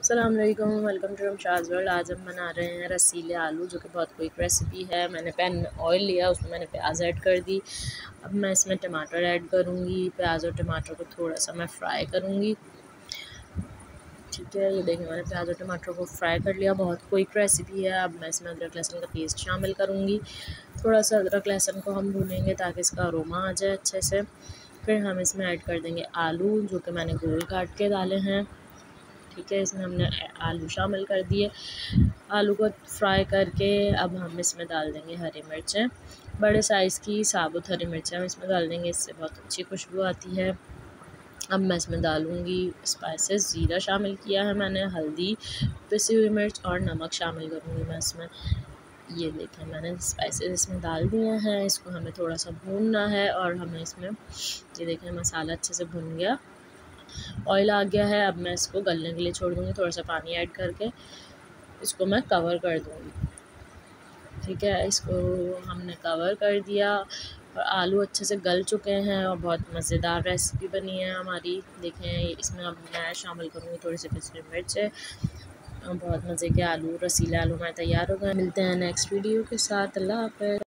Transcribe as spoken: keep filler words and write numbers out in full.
अस्सलाम वालेकुम, welcome to रमशाज़ world. आज हम बना रहे हैं रसीले आलू, जो कि बहुत क्विक रेसिपी है। मैंने पैन में ऑयल लिया, उसमें मैंने प्याज ऐड कर दी। अब मैं इसमें टमाटर ऐड करूँगी। प्याज और टमाटर को थोड़ा सा मैं फ्राई करूँगी। ठीक है, ये देखिए मैंने प्याज और टमाटर को फ्राई कर लिया। बहुत क्विक रेसिपी है। अब मैं इसमें अदरक लहसुन का पेस्ट शामिल करूँगी। थोड़ा सा अदरक लहसुन को हम भूनेंगे ताकि इसका अरोमा आ जाए अच्छे से। फिर हम इसमें ऐड कर देंगे आलू, जो कि मैंने गोल काट के डाले हैं। ठीक है, इसमें हमने आलू शामिल कर दिए। आलू को फ्राई करके अब हम इसमें डाल देंगे हरी मिर्चें, बड़े साइज़ की साबुत हरी मिर्चें हम इसमें डाल देंगे, इससे बहुत अच्छी खुशबू आती है। अब मैं इसमें डालूँगी स्पाइसेस। ज़ीरा शामिल किया है मैंने, हल्दी, पिसी हुई मिर्च और नमक शामिल करूँगी मैं इसमें। ये देखें मैंने स्पाइसेस इसमें डाल दिए हैं। इसको हमें थोड़ा सा भूनना है और हमें इसमें, ये देखें मसाला अच्छे से भुन गया, ऑयल आ गया है। अब मैं इसको गलने के लिए छोड़ दूँगी। थोड़ा सा पानी ऐड करके इसको मैं कवर कर दूँगी। ठीक है, इसको हमने कवर कर दिया और आलू अच्छे से गल चुके हैं और बहुत मज़ेदार रेसिपी बनी है हमारी। देखें इसमें अब मैं शामिल करूँगी थोड़ी सी पिसी हुई मिर्चें। बहुत मज़े के आलू, रसीले आलू हमारे तैयार हो गए। मिलते हैं नेक्स्ट वीडियो के साथ। अल्लाह हाफ़िज़।